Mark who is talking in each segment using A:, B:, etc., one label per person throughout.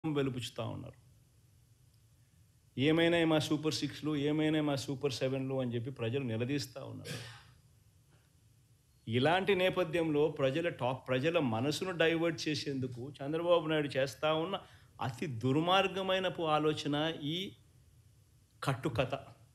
A: వెలుపుచుతా ఉన్నారు. ఏమైనా మా సూపర్ 6లు, ఏమైనా మా సూపర్ 7లు అని చెప్పి ప్రజలు నిలదీస్తూ ఉన్నారు. ఇలాంటి నేపథ్యంలో ప్రజల మనసును డైవర్ట్ చేసేందుకు చంద్రబాబు నాయుడు చేస్తూ ఉన్న అతి దుర్మార్గమైనపు ఆలోచన ఈ కట్టుకథ.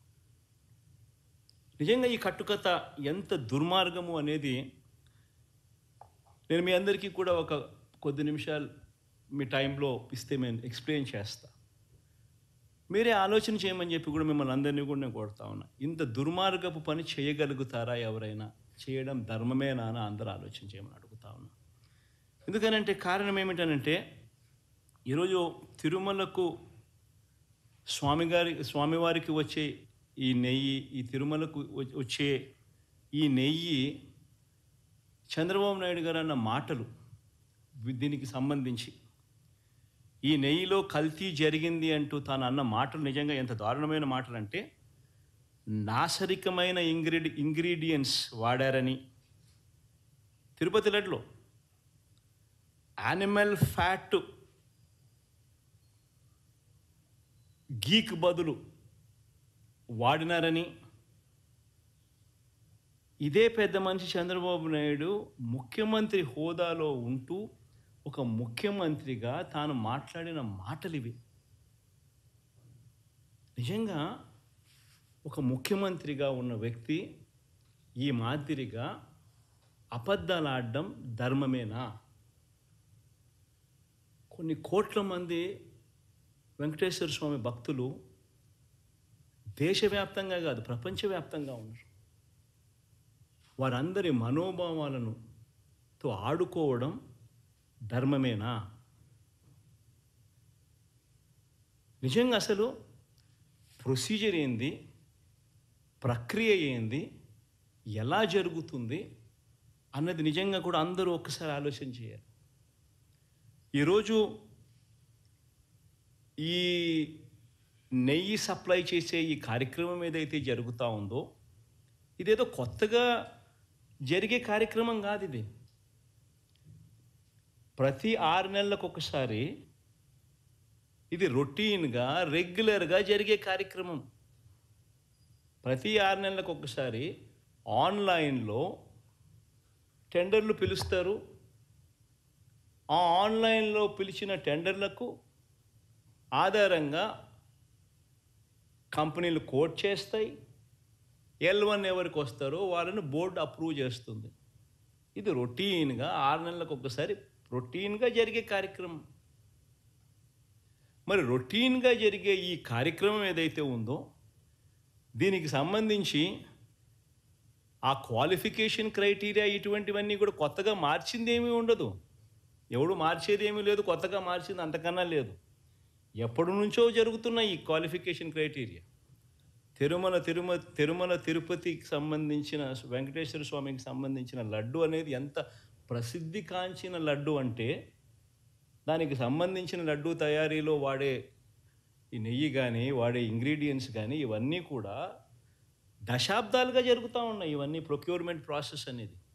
A: నిజంగా ఈ కట్టుకథ ఎంత దుర్మార్గము అనేది నేను మీ అందరికీ కూడా ఒక కొద్ది నిమిషాలు మీ టైంలో ఇస్తే నేను ఎక్స్ప్లెయిన్ చేస్తా. మీరే ఆలోచన చేయమని చెప్పి కూడా మిమ్మల్ని అందరినీ కూడా నేను కోరుతా ఉన్నా. ఇంత దుర్మార్గపు పని చేయగలుగుతారా ఎవరైనా? చేయడం ధర్మమేనా అని అందరూ ఆలోచన చేయమని అడుగుతా ఉన్నా. ఎందుకనంటే కారణం ఏమిటనంటే ఈరోజు తిరుమలకు స్వామివారికి వచ్చే ఈ నెయ్యి, ఈ తిరుమలకు వచ్చే ఈ నెయ్యి చంద్రబాబు నాయుడు గారు అన్న మాటలు దీనికి సంబంధించి ఈ నెయ్యిలో కల్తీ జరిగింది అంటూ తాను అన్న మాటలు నిజంగా ఎంత దారుణమైన మాటలు అంటే, నాసరికమైన ఇంగ్రీడియంట్స్ వాడారని, తిరుపతి లడ్డులో యానిమల్ ఫ్యాట్ గీక్ బదులు వాడినారని, ఇదే పెద్ద మనిషి చంద్రబాబు నాయుడు ముఖ్యమంత్రి హోదాలో ఉంటూ ఒక ముఖ్యమంత్రిగా తాను మాట్లాడిన మాటలు ఇవి. నిజంగా ఒక ముఖ్యమంత్రిగా ఉన్న వ్యక్తి ఈ మాదిరిగా అబద్ధాలు ఆడడం ధర్మమేనా? కొన్ని కోట్ల మంది వెంకటేశ్వర స్వామి భక్తులు దేశవ్యాప్తంగా కాదు ప్రపంచవ్యాప్తంగా ఉన్నారు. వారందరి మనోభావాలతో ఆడుకోవడం ధర్మమేనా? నిజంగా అసలు ప్రొసీజర్ ఏంది, ప్రక్రియ ఏంది, ఎలా జరుగుతుంది అన్నది నిజంగా కూడా అందరూ ఒక్కసారి ఆలోచన చేయాలి. ఈరోజు ఈ నెయ్యి సప్లై చేసే ఈ కార్యక్రమం ఏదైతే జరుగుతూ ఉందో ఇదేదో కొత్తగా జరిగే కార్యక్రమం కాదు. ఇది ప్రతి 6 నెలలకు ఒకసారి ఇది రొటీన్గా రెగ్యులర్గా జరిగే కార్యక్రమం. ప్రతి 6 నెలలకు ఒకసారి ఆన్లైన్లో టెండర్లు పిలుస్తారు. ఆ ఆన్లైన్లో పిలిచిన టెండర్లకు ఆధారంగా కంపెనీలు కోట్ చేస్తాయి. L1 ఎవరికి వస్తారో వాళ్ళని బోర్డు అప్రూవ్ చేస్తుంది. ఇది రొటీన్గా 6 నెలలకు ఒకసారి రొటీన్గా జరిగే కార్యక్రమం. మరి రొటీన్గా జరిగే ఈ కార్యక్రమం ఏదైతే ఉందో దీనికి సంబంధించి ఆ క్వాలిఫికేషన్ క్రైటీరియా ఇటువంటివన్నీ కూడా కొత్తగా మార్చింది ఏమీ ఉండదు. ఎవడు మార్చేది ఏమీ లేదు, కొత్తగా మార్చింది అంతకన్నా లేదు. ఎప్పటి నుంచో జరుగుతున్న ఈ క్వాలిఫికేషన్ క్రైటీరియా తిరుమల తిరుపతికి సంబంధించిన వెంకటేశ్వర స్వామికి సంబంధించిన లడ్డు అనేది ఎంత ప్రసిద్ధి కాంచిన లడ్డు అంటే దానికి సంబంధించిన లడ్డు తయారీలో వాడే ఈ నెయ్యి కానీ వాడే ఇంగ్రీడియంట్స్ కానీ ఇవన్నీ కూడా దశాబ్దాలుగా జరుగుతూ ఉన్నాయి. ఇవన్నీ ప్రొక్యూర్మెంట్ ప్రాసెస్ అనేది